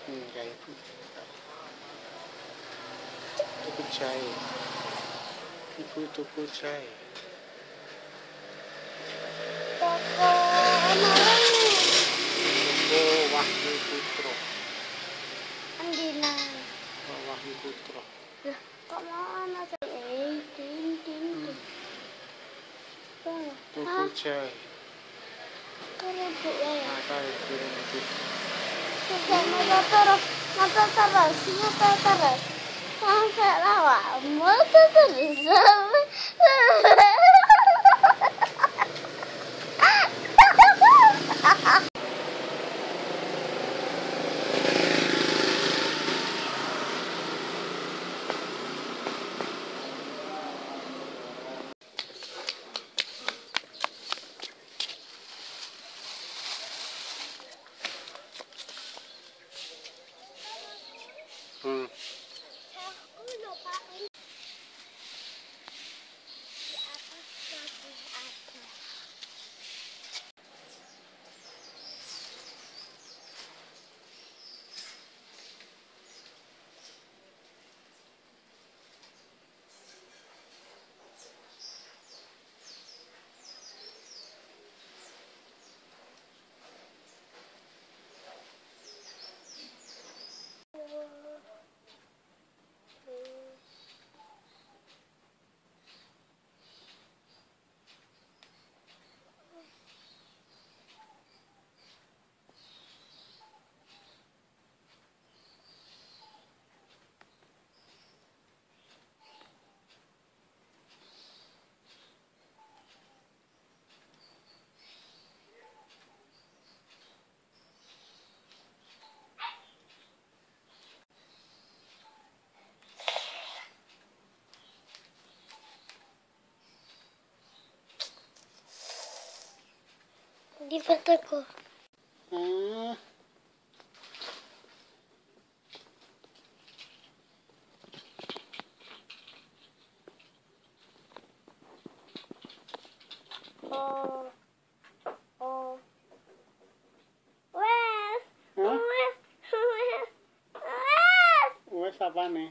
Kayak itu. Tuku jahe. Ibu tuku jahe. Toko Amarani. Toko Wahyu Putra. Andina. Wahyu Putra. Lah, kok mana sih? Tuku jahe. Kerupuk ya. Mata kirim itu. Mata terus. Sampai lawak. Mata terus. Di fotoku. Wes apa nih?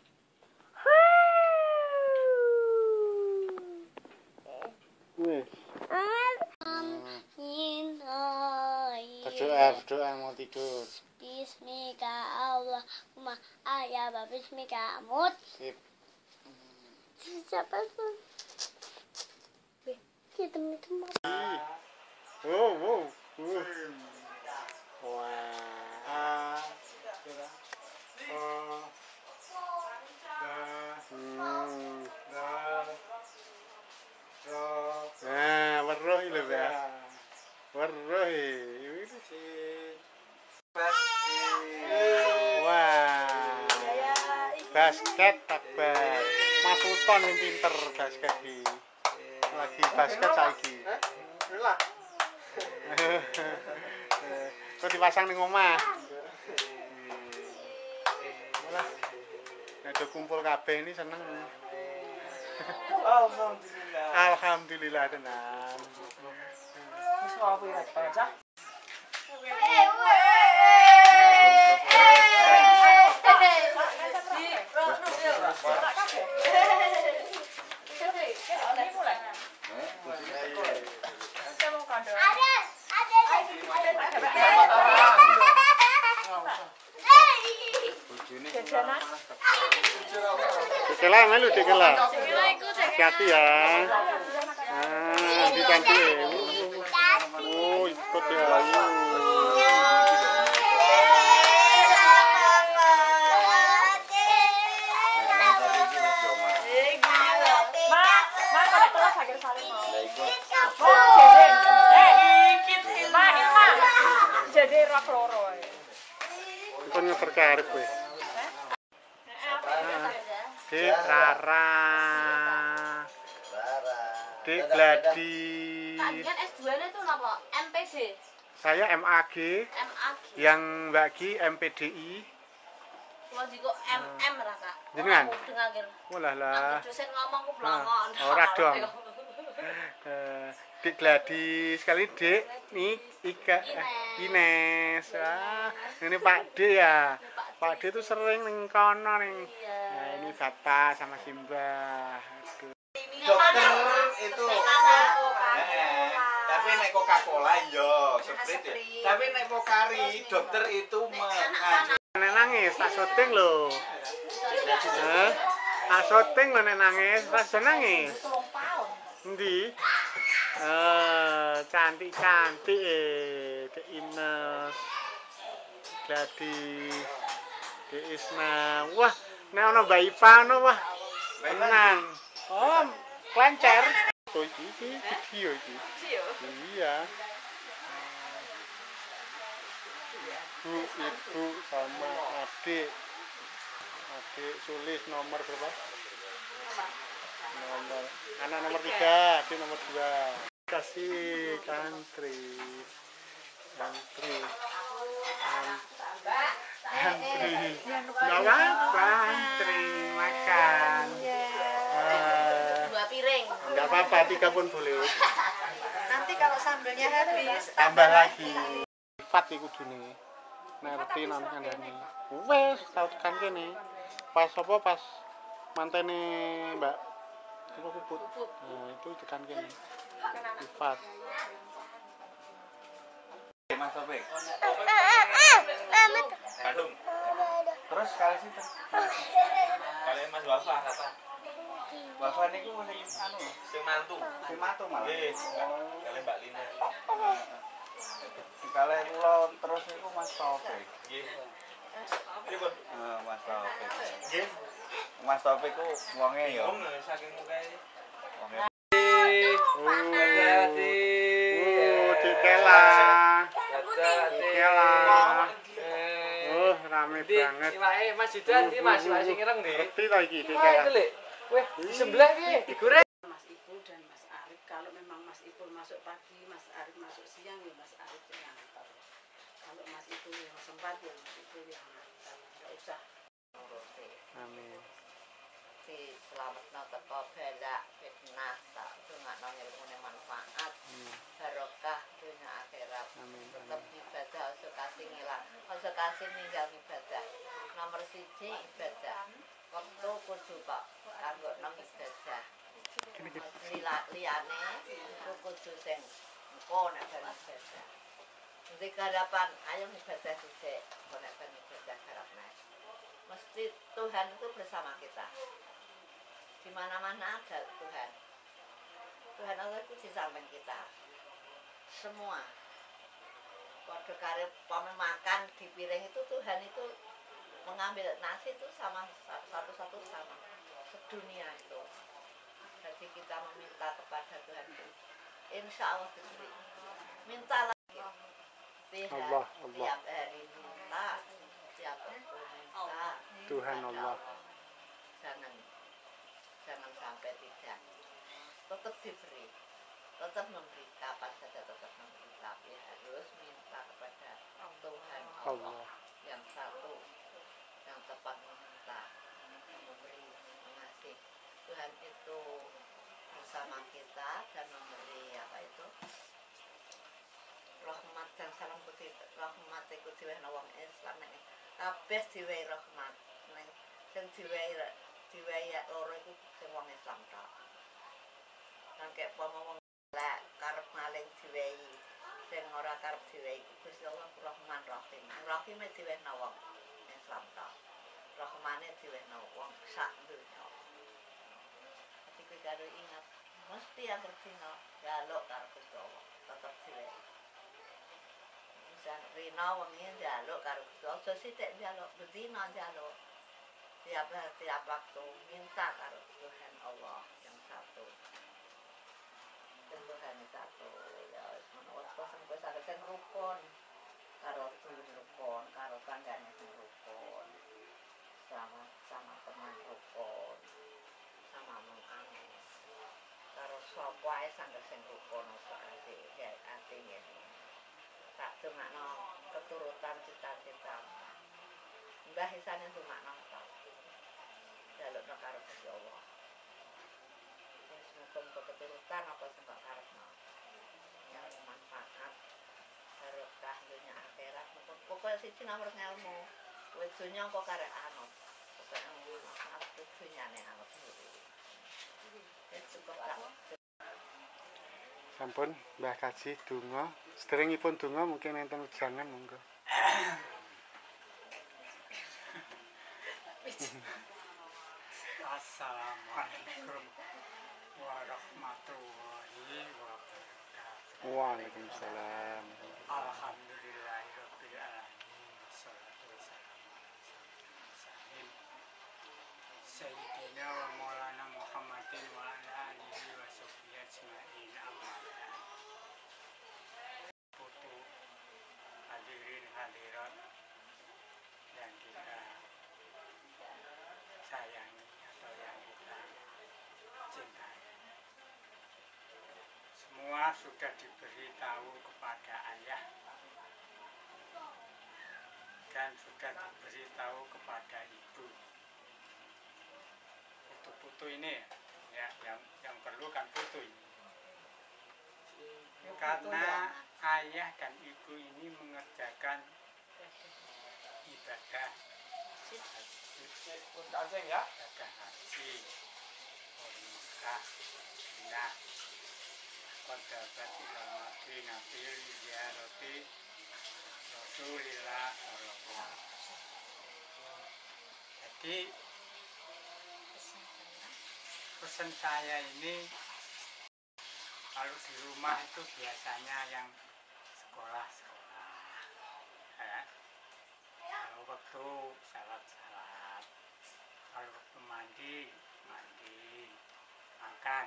Wes. Berdoa mau tidur. Bismika Allahumma ayaba bismika amut. Sip. Siapa tuh? Kita teman. Wow. Wah. Nah, weruh iki lho, Mbak. Weruh iki. Wah. Basket takbar. Mas Sultan yang pinter basket iki. Lagi basket saiki. Lah. Kok dipasang ning omah. Malah ada kumpul kabeh ini seneng. Alhamdulillah tenan. Wis apa ya, Pak? Dikela melu dikela. Hati-hati ya. Nah, dibantu. Oh, ikut ya. Jadi rak loro ae. Itu ngeperkarep kowe. Dik Rara. Dik Gladi. Kalian S2-nya itu apa? MPD. Saya MAG. Yang Mbak Gi MPDI. Kalau jiko MM lah, Kak. Jenengan? Dengar. Walah lah. Dosen ngomong ku blongon. Ora dong. Dik Gladis kali Dik Ines. Wah, ini Pak D ya. Pak D tuh sering ning kono ning. Nah, ini Bapak sama Simbah. Aduh. Dokter itu tapi nek Coca-Cola yo Sprite ya. Tapi nek Pocari dokter itu Nek nangis tak syuting lho. Tak syuting lho nek nangis, rasa nangis. Endi? Cantik-cantik Dek Ines. Gladis. Dek Isna. Wah, nek ana Mbak Ipa ono wah. Tenang. Oh, klancer. Tuh iki video iki. Iya. Ibu sama adik Sulis nomor berapa? Anak nomor 3, adik nomor 2. Kasih kantri kantri makan. 2 piring. Enggak apa-apa, 3 pun boleh. Nanti kalau sambelnya habis, Tambah lagi. Sifat iku kudune. Ngerti nang kandhane. Wes tau tekan kene. Pas apa pas mantene Mbak Puput. Nah, itu tekan kene. Sifat. Mas Topik. Bandung. Terus kali situ. Kali Mas Wafa kata. Wafa niku sing mantu. Sing mantu malah. Nggih. Kali Mbak Lina. Kali kula terus niku Mas Taufik. Nggih. Pripun? Mas Taufik. Nggih. Mas Taufik ku wonge ya. Wong saking mukae. Wonge. Dikela. Rame banget. Iwake Mas Jidan iki Mas, iwake sing ireng ndi? Ngerti ta iki Iki dikela. lho. Weh, disembelih iki digoreng. Mas Ipul dan Mas Arif, kalau memang Mas Ipul masuk pagi, Mas Arif masuk siang, ya Mas Arif yang ngantar. Kalau Mas Ipul yang sempat, ya Mas Ipul yang ngantar. Nggak usah. Amin. Selametno teko belak fitnah tak dongakno ilmune manfaat barokah dunya akhirat. Amin. Tetep ibadah aja kasih ngilang, aja kasih ninggal ibadah. Nomor 1 ibadah. Waktu kudu kok kanggo nang ibadah. Liyane itu kudu sing engko nek ben ibadah. Nanti harapan ayo ibadah sithik, kok nek ben ibadah harapna. Mesti Tuhan itu bersama kita. Di mana-mana ada Tuhan. Tuhan Allah itu di samping kita. Semua. Waktu karep pamen makan di piring itu Tuhan itu mengambil nasi itu sama satu-satu sama sedunia itu. Jadi kita meminta kepada Tuhan itu, insya Allah diberi. Minta lagi. Allah. Tiap hari minta, tiap waktu minta. Tuhan Allah. Jangan sampai tidak. Tetap diberi, tetap memberi, kapan saja tetap memberi, tapi harus minta kepada Tuhan Allah yang satu, yang tepat meminta, memberi, mengasih. Tuhan itu bersama kita dan memberi apa itu? Rahmat dan salam putih, rahmat itu diwenehi wong Islam nek kabeh diwenehi rahmat. Nek sing diwenehi loro iku sing wong Islam tok. Nang kek wong lek karep maling diwenehi, sing ora karep diwenehi Gusti Allah Rahman Rahim. Rahime diwenehi wong Islam tok. Rahmane diwenehi wong sak donya. Tapi kuwi karo ingat mesti anggere dina njaluk karo Gusti Allah tetep diwenehi. Rina wengi njaluk karo Gusti Allah, sithik njaluk, bedina njaluk. Tiap waktu minta karo Tuhan Allah yang satu. Tuhan satu. Ya wis menawa wis saged sing rukun karo dulur rukun, karo tanggane sing rukun. Sama teman rukun. Sama mengane. Karo sapa ae saged sing rukun ati ngene. Tak cumano keturutan cita-cita. Mbah isane cumano tak. Jalukno karo Gusti Allah. Wis muga keturutan apa sing kok karepno. yang bermanfaat barokah dunia akhirat pokoknya siji nomor ngelmu kowe dunya kok karek anut pokoknya manfaat dunyane anut wis cukup tak Sampun Mbah Kaji donga. Sedherengipun donga mungkin enten wejangan monggo. Assalamualaikum warahmatullahi wabarakatuh. Waalaikumsalam. Alhamdulillahirabbil alamin wassalatu wassalamu ala asyrofil sayyidina wa maulana Muhammadin wa ala alihi wa sahbihi ajmain amma ba'd. Putu hadirin hadirat yang kita sayangi atau yang kita cintai. Semua sudah diberitahu kepada ayah dan sudah diberitahu kepada ibu. Putu-putu ini ya yang perlu kan putu ini. Karena ayah dan ibu ini mengerjakan ibadah ibadah haji, Mekah, Madinah, Qadabat ilal Madinah fil ziyarati Rasulillah sallallahu. Jadi pesan saya ini kalau di rumah itu biasanya yang sekolah-sekolah ya. Kalau waktu salat-salat, kalau waktu mandi, makan.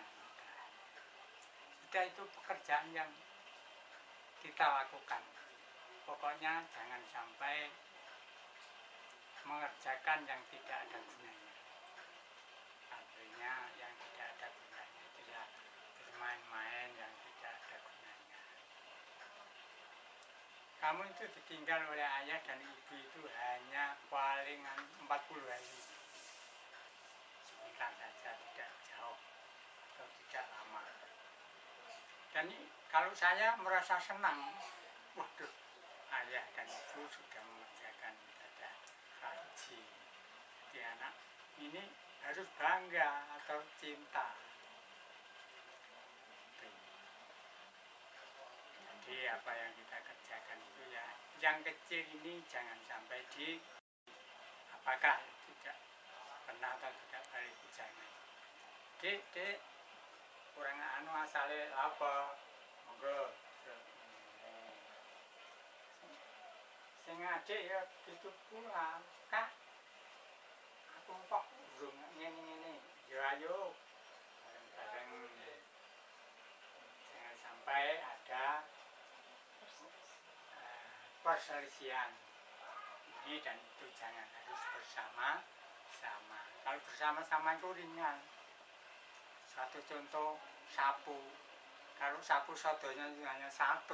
Sudah itu pekerjaan yang kita lakukan. Pokoknya jangan sampai mengerjakan yang tidak ada gunanya. Artinya yang tidak ada gunanya itu ya bermain-main yang tidak ada gunanya. Kamu itu ditinggal oleh ayah dan ibu itu hanya paling 40 hari. Sebentar saja, tidak jauh atau tidak lama. Dan kalau saya merasa senang, waduh, ayah dan ibu sudah mengerjakan ibadah haji. Jadi anak ini harus bangga atau cinta. Jadi apa yang kita kerjakan itu ya, yang kecil ini jangan sampai apakah tidak pernah atau tidak balik jangan. Dek, kurang asale apa? Monggo. Sing adik ya itu pulang, Kak. Aku kok urung ngene-ngene. Ya ayo. Bareng-bareng. Jangan sampai ada perselisihan. Ini dan itu jangan, harus bersama-sama. Kalau bersama-sama itu ringan. Satu contoh sapu. Kalau sapu sodonya hanya satu.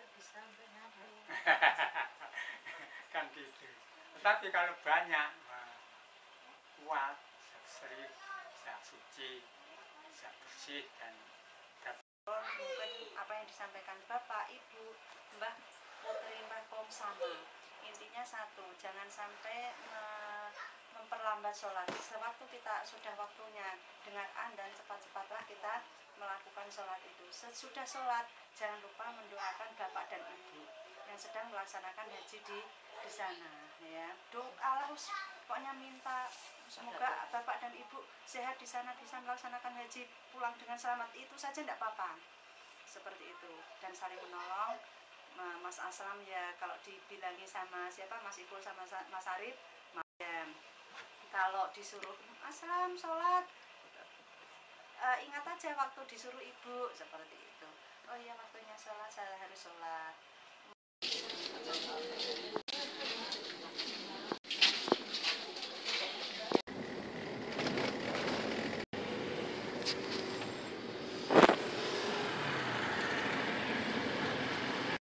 Kan gitu. Tetapi kalau banyak, kuat, sering, bisa suci, bisa bersih dan mungkin apa yang disampaikan Bapak, Ibu, Mbah Putri, Mbah Pom sama. Intinya satu, jangan sampai memperlambat sholat. Sewaktu kita sudah waktunya, dengarkan dan cepat-cepatlah kita melakukan sholat itu. Sesudah sholat, jangan lupa mendoakan Bapak dan Ibu yang sedang melaksanakan haji di sana. Ya, doa harus pokoknya minta semoga Bapak dan Ibu sehat di sana, bisa melaksanakan haji, pulang dengan selamat. Itu saja tidak apa-apa. Seperti itu. Dan saling menolong. Mas Aslam ya kalau dibilangi sama siapa, Mas Ipul sama Mas Arif, ya, kalau disuruh Aslam sholat, ingat aja waktu disuruh ibu seperti itu. Oh iya waktunya sholat, saya harus sholat.